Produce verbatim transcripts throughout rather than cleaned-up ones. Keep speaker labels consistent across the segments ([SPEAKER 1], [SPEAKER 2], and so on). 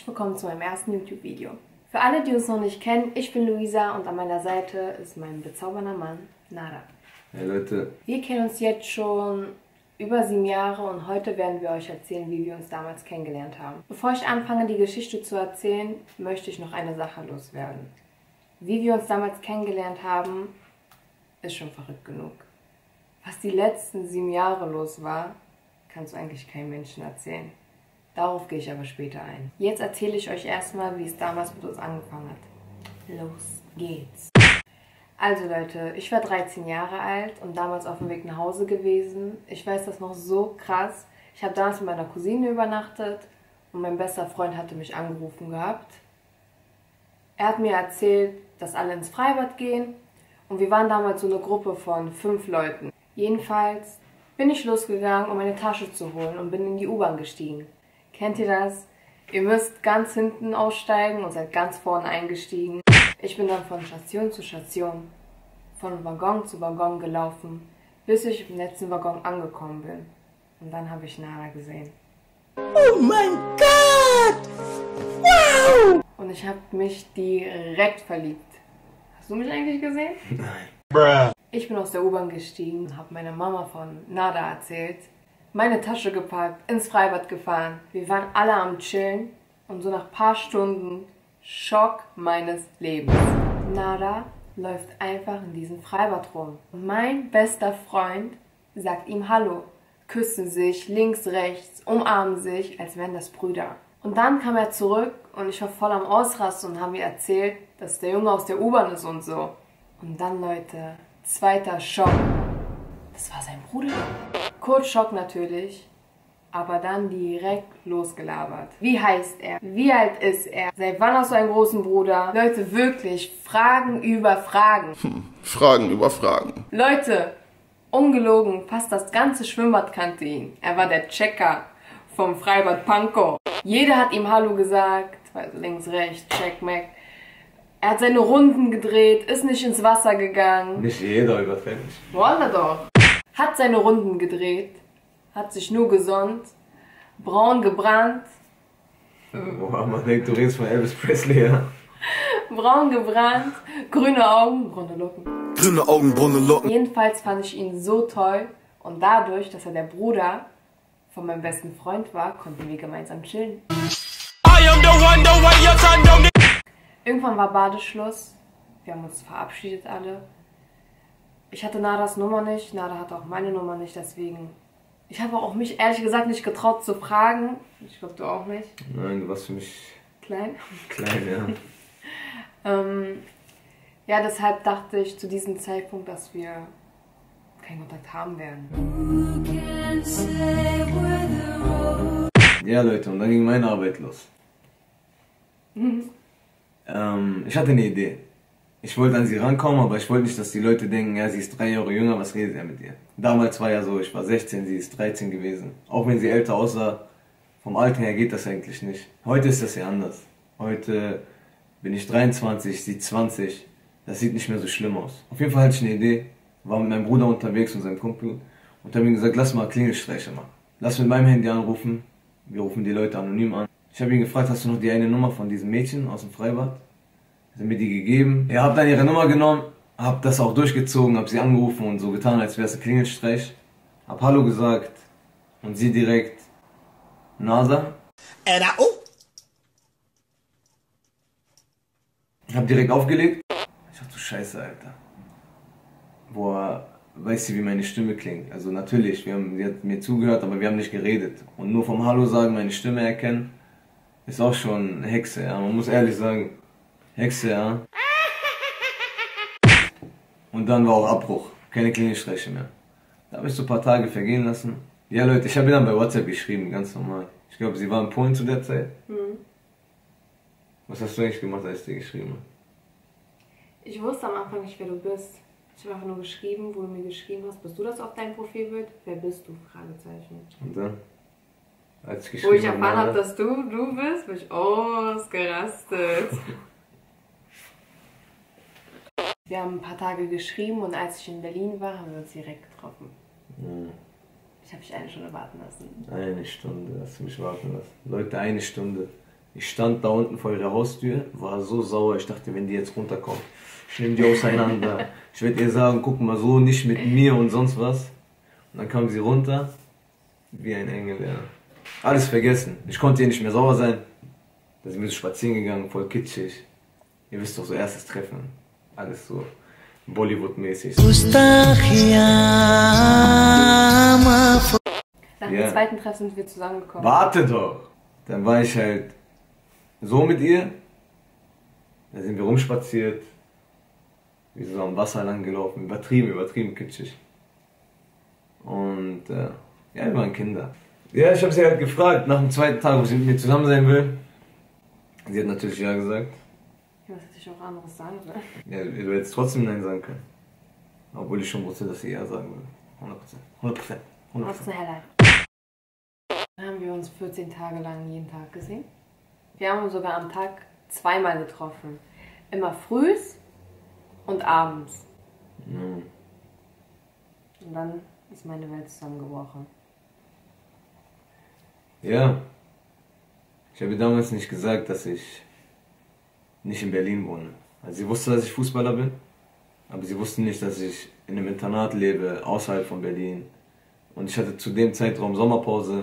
[SPEAKER 1] willkommen zu meinem ersten YouTube-Video. Für alle, die uns noch nicht kennen, ich bin Luisa und an meiner Seite ist mein bezaubernder Mann, Nada.
[SPEAKER 2] Hey Leute.
[SPEAKER 1] Wir kennen uns jetzt schon über sieben Jahre und heute werden wir euch erzählen, wie wir uns damals kennengelernt haben. Bevor ich anfange, die Geschichte zu erzählen, möchte ich noch eine Sache loswerden. Wie wir uns damals kennengelernt haben, ist schon verrückt genug. Was die letzten sieben Jahre los war, kannst du eigentlich keinem Menschen erzählen. Darauf gehe ich aber später ein. Jetzt erzähle ich euch erstmal, wie es damals mit uns angefangen hat. Los geht's. Also Leute, ich war dreizehn Jahre alt und damals auf dem Weg nach Hause gewesen. Ich weiß das noch so krass. Ich habe damals mit meiner Cousine übernachtet und mein bester Freund hatte mich angerufen gehabt. Er hat mir erzählt, dass alle ins Freibad gehen und wir waren damals so eine Gruppe von fünf Leuten. Jedenfalls bin ich losgegangen, um meine Tasche zu holen und bin in die U-Bahn gestiegen. Kennt ihr das? Ihr müsst ganz hinten aussteigen und seid ganz vorne eingestiegen. Ich bin dann von Station zu Station, von Waggon zu Waggon gelaufen, bis ich im letzten Waggon angekommen bin. Und dann habe ich Nada gesehen.
[SPEAKER 3] Oh mein Gott! Wow!
[SPEAKER 1] Und ich habe mich direkt verliebt. Hast du mich eigentlich gesehen?
[SPEAKER 2] Nein.
[SPEAKER 3] Bruh.
[SPEAKER 1] Ich bin aus der U-Bahn gestiegen und habe meiner Mama von Nada erzählt. Meine Tasche gepackt, ins Freibad gefahren. Wir waren alle am Chillen und so nach ein paar Stunden Schock meines Lebens. Nada läuft einfach in diesem Freibad rum. Und mein bester Freund sagt ihm Hallo, küssen sich links, rechts, umarmen sich, als wären das Brüder. Und dann kam er zurück und ich war voll am Ausrasten und haben mir erzählt, dass der Junge aus der U-Bahn ist und so. Und dann, Leute, zweiter Schock. Das war sein Bruder. Kurz Schock natürlich, aber dann direkt losgelabert. Wie heißt er? Wie alt ist er? Seit wann hast du einen großen Bruder? Leute, wirklich, Fragen über Fragen.
[SPEAKER 3] Hm, Fragen über Fragen.
[SPEAKER 1] Leute, ungelogen, fast das ganze Schwimmbad kannte ihn. Er war der Checker vom Freibad Pankow. Jeder hat ihm Hallo gesagt, also links, rechts, check, mac. Er hat seine Runden gedreht, ist nicht ins Wasser gegangen.
[SPEAKER 2] Nicht jeder überfällt mich.
[SPEAKER 1] Wollte doch. Hat seine Runden gedreht, hat sich nur gesonnt, braun gebrannt.
[SPEAKER 2] Boah, man denkt, du redest von Elvis Presley, ja?
[SPEAKER 1] Braun gebrannt, grüne Augen, braune Locken.
[SPEAKER 3] Grüne Augen, braune Locken.
[SPEAKER 1] Jedenfalls fand ich ihn so toll und dadurch, dass er der Bruder von meinem besten Freund war, konnten wir gemeinsam chillen. Irgendwann war Badeschluss, wir haben uns verabschiedet alle. Ich hatte Nadas Nummer nicht, Nada hatte auch meine Nummer nicht, deswegen... Ich habe auch mich ehrlich gesagt nicht getraut zu fragen. Ich glaube, du auch nicht.
[SPEAKER 2] Nein, du warst für mich...
[SPEAKER 1] Klein?
[SPEAKER 2] Klein, ja.
[SPEAKER 1] ähm, ja, deshalb dachte ich zu diesem Zeitpunkt, dass wir keinen Kontakt haben werden.
[SPEAKER 2] Ja, Leute, und dann ging meine Arbeit los. ähm, ich hatte eine Idee. Ich wollte an sie rankommen, aber ich wollte nicht, dass die Leute denken, ja, sie ist drei Jahre jünger, was redet er mit ihr? Damals war ja so, ich war sechzehn, sie ist dreizehn gewesen. Auch wenn sie älter aussah, vom Alter her geht das eigentlich nicht. Heute ist das ja anders. Heute bin ich dreiundzwanzig, sie zwanzig. Das sieht nicht mehr so schlimm aus. Auf jeden Fall hatte ich eine Idee, war mit meinem Bruder unterwegs und seinem Kumpel und habe ihm gesagt, lass mal Klingelstreiche machen. Lass mit meinem Handy anrufen, wir rufen die Leute anonym an. Ich habe ihn gefragt, hast du noch die eine Nummer von diesem Mädchen aus dem Freibad? Hat mir die gegeben. Er hat dann ihre Nummer genommen, hab das auch durchgezogen, hab sie angerufen und so getan, als wäre es ein Klingelstreich. Hab Hallo gesagt und sie direkt Nada. Hab direkt aufgelegt. Ich dachte, du Scheiße, Alter. Boah, weißt du, wie meine Stimme klingt? Also natürlich, wir haben, sie hat mir zugehört, aber wir haben nicht geredet. Und nur vom Hallo sagen, meine Stimme erkennen, ist auch schon eine Hexe, ja. Man muss ehrlich sagen. Hexe, ja. Und dann war auch Abbruch. Keine Klingelstreiche mehr. Da habe ich so ein paar Tage vergehen lassen. Ja, Leute, ich habe ihr dann bei WhatsApp geschrieben, ganz normal. Ich glaube, sie war in Polen zu der Zeit. Mhm. Was hast du eigentlich gemacht, als ich dir geschrieben habe?
[SPEAKER 1] Ich wusste am Anfang nicht, wer du bist. Ich habe einfach nur geschrieben, wo du mir geschrieben hast. Bist du das auf dein Profilbild? Wer bist du? Fragezeichen.
[SPEAKER 2] Und dann? Als ich
[SPEAKER 1] geschrieben Wo ich erfahren habe, dass du du bist, bin ich ausgerastet. Wir haben ein paar Tage geschrieben und als ich in Berlin war, haben wir uns direkt getroffen. Mhm. Ich habe dich eine Stunde warten lassen.
[SPEAKER 2] Eine Stunde, hast du mich warten lassen. Leute, eine Stunde. Ich stand da unten vor ihrer Haustür, war so sauer, ich dachte, wenn die jetzt runterkommt, ich nehme die auseinander. Ich werde ihr sagen, guck mal so, nicht mit mir und sonst was. Und dann kam sie runter, wie ein Engel, ja. Alles vergessen. Ich konnte ihr nicht mehr sauer sein. Da sind wir so spazieren gegangen, voll kitschig. Ihr wisst doch, so erstes Treffen. Alles so Bollywood-mäßig.
[SPEAKER 1] Nach dem
[SPEAKER 2] Ja.
[SPEAKER 1] zweiten Treffen sind wir zusammengekommen.
[SPEAKER 2] Warte doch! Dann war ich halt so mit ihr. Da sind wir rumspaziert. Wir sind so am Wasser lang gelaufen. Übertrieben, übertrieben kitschig. Und äh, ja, wir waren Kinder. Ja, ich habe sie halt gefragt, nach dem zweiten Tag, ob sie mit mir zusammen sein will. Sie hat natürlich ja gesagt.
[SPEAKER 1] Ich weiß natürlich auch anderes sagen will.
[SPEAKER 2] Ja, du hättest trotzdem Nein sagen können. Obwohl ich schon wusste, dass sie ja sagen will. hundert Prozent. hundert Prozent. hundert
[SPEAKER 1] Was
[SPEAKER 2] Prozent.
[SPEAKER 1] ein Highlight. Dann haben wir uns vierzehn Tage lang jeden Tag gesehen. Wir haben uns sogar am Tag zweimal getroffen. Immer frühs und abends.
[SPEAKER 2] Ja.
[SPEAKER 1] Und dann ist meine Welt zusammengebrochen.
[SPEAKER 2] Ja. Ich habe ihr damals nicht gesagt, dass ich nicht in Berlin wohne. Also sie wusste, dass ich Fußballer bin, aber sie wusste nicht, dass ich in einem Internat lebe, außerhalb von Berlin. Und ich hatte zu dem Zeitraum Sommerpause.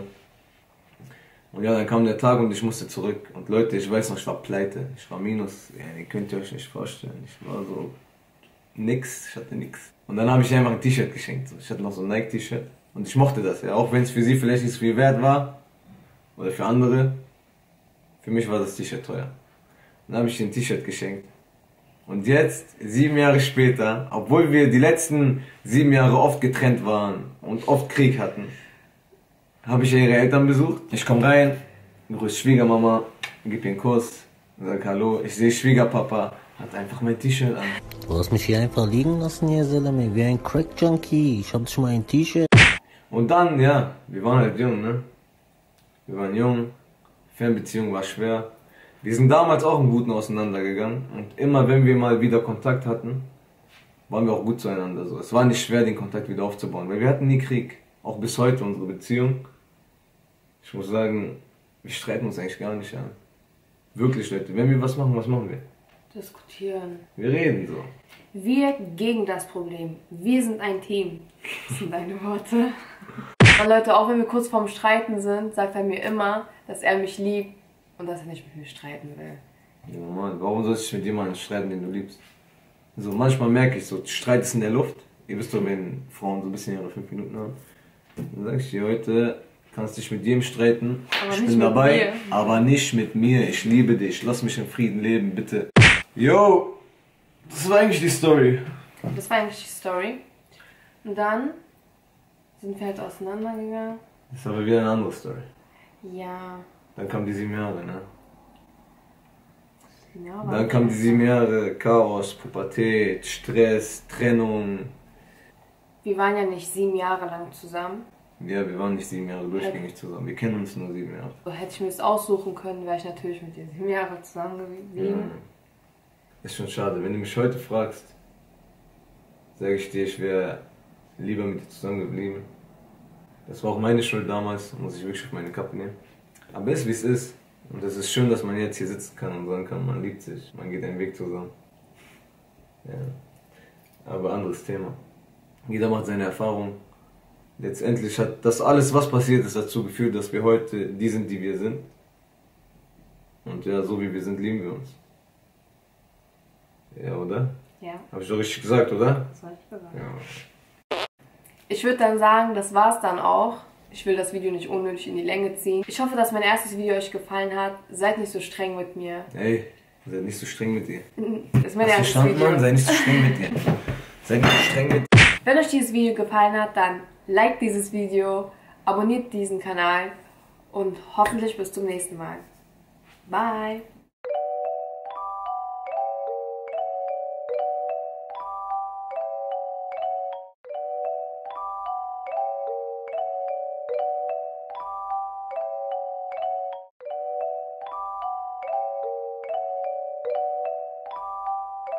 [SPEAKER 2] Und ja, dann kam der Tag und ich musste zurück. Und Leute, ich weiß noch, ich war pleite. Ich war minus. Ja, ihr könnt ihr euch nicht vorstellen. Ich war so nix, ich hatte nix. Und dann habe ich ihr einfach ein T-Shirt geschenkt. Ich hatte noch so ein Nike-T-Shirt. Und ich mochte das, ja. Auch wenn es für sie vielleicht nicht so viel wert war. Oder für andere. Für mich war das T-Shirt teuer. Dann habe ich ihr ein T-Shirt geschenkt. Und jetzt, sieben Jahre später, obwohl wir die letzten sieben Jahre oft getrennt waren und oft Krieg hatten, habe ich ihre Eltern besucht. Ich komme rein, grüße Schwiegermama, gebe ihr einen Kuss, sage Hallo. Ich sehe Schwiegerpapa, hat einfach mein T-Shirt an.
[SPEAKER 4] Du hast mich hier einfach liegen lassen hier, Salame, wie ein Crack-Junkie. Ich hab schon mal ein T-Shirt.
[SPEAKER 2] Und dann, ja, wir waren halt jung, ne? Wir waren jung, Fernbeziehung war schwer. Wir sind damals auch im Guten auseinandergegangen und immer wenn wir mal wieder Kontakt hatten, waren wir auch gut zueinander. So. Es war nicht schwer, den Kontakt wieder aufzubauen, weil wir hatten nie Krieg. Auch bis heute unsere Beziehung. Ich muss sagen, wir streiten uns eigentlich gar nicht an. Wirklich, Leute, wenn wir was machen, was machen wir?
[SPEAKER 1] Diskutieren.
[SPEAKER 2] Wir reden so.
[SPEAKER 1] Wir gegen das Problem. Wir sind ein Team. Das sind deine Worte. Und Leute, auch wenn wir kurz vorm Streiten sind, sagt er mir immer, dass er mich liebt und dass er nicht mit mir streiten will.
[SPEAKER 2] Ja, Mann, warum sollst du mit jemandem streiten, den du liebst? So, manchmal merke ich so, Streit ist in der Luft. Ihr wisst doch, wenn Frauen so ein bisschen ihre fünf Minuten haben. Dann sag ich dir, heute kannst dich mit jedem streiten.
[SPEAKER 1] Aber
[SPEAKER 2] ich
[SPEAKER 1] nicht
[SPEAKER 2] bin
[SPEAKER 1] mit
[SPEAKER 2] dabei,
[SPEAKER 1] mir.
[SPEAKER 2] aber nicht mit mir. Ich liebe dich. Lass mich in Frieden leben, bitte. Yo, das war eigentlich die Story.
[SPEAKER 1] Das war eigentlich die Story. Und dann sind wir halt auseinandergegangen.
[SPEAKER 2] Das ist aber wieder eine andere Story.
[SPEAKER 1] Ja.
[SPEAKER 2] Dann kamen die sieben Jahre, ne?
[SPEAKER 1] Ja,
[SPEAKER 2] Dann kamen die sieben Jahre, Chaos, Pubertät, Stress, Trennung.
[SPEAKER 1] Wir waren ja nicht sieben Jahre lang zusammen.
[SPEAKER 2] Ja, wir waren nicht sieben Jahre durchgängig zusammen. Wir kennen uns nur sieben Jahre.
[SPEAKER 1] So, hätte ich mir das aussuchen können, wäre ich natürlich mit dir sieben Jahre zusammen geblieben.
[SPEAKER 2] Ja. Ist schon schade. Wenn du mich heute fragst, sage ich dir, ich wäre lieber mit dir zusammen geblieben. Das war auch meine Schuld damals, muss ich wirklich auf meine Kappe nehmen. Aber es ist wie es ist. Und es ist schön, dass man jetzt hier sitzen kann und sagen kann, man liebt sich, man geht einen Weg zusammen. Ja. Aber anderes Thema. Jeder macht seine Erfahrung. Letztendlich hat das alles, was passiert ist, dazu geführt, dass wir heute die sind, die wir sind. Und ja, so wie wir sind, lieben wir uns. Ja, oder?
[SPEAKER 1] Ja,
[SPEAKER 2] Habe ich doch richtig gesagt, oder?
[SPEAKER 1] das habe ich gesagt.
[SPEAKER 2] Ja.
[SPEAKER 1] Ich würde dann sagen, das war's dann auch. Ich will das Video nicht unnötig in die Länge ziehen. Ich hoffe, dass mein erstes Video euch gefallen hat. Seid nicht so streng mit mir.
[SPEAKER 2] Ey, sei nicht so streng mit dir.
[SPEAKER 1] Das ist mein
[SPEAKER 2] Hast du
[SPEAKER 1] erstes
[SPEAKER 2] verstanden,
[SPEAKER 1] Video.
[SPEAKER 2] Mann? Sei nicht so streng mit dir. Sei nicht so streng mit dir.
[SPEAKER 1] Wenn euch dieses Video gefallen hat, dann liked dieses Video, abonniert diesen Kanal und hoffentlich bis zum nächsten Mal. Bye!